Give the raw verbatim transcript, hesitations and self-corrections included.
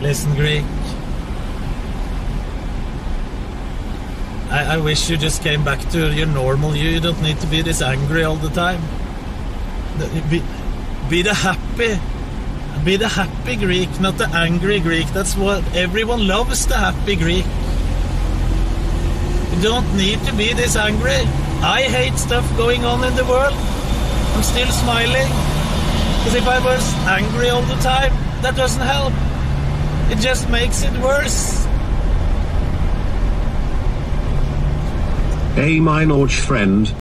Listen, Greek. I, I wish you just came back to your normal you. You don't need to be this angry all the time. Be, be the happy. Be the happy Greek, not the angry Greek. That's what everyone loves, the happy Greek. You don't need to be this angry. I hate stuff going on in the world. I'm still smiling. Because if I was angry all the time, that doesn't help. It just makes it worse. Hey, my Norge friend.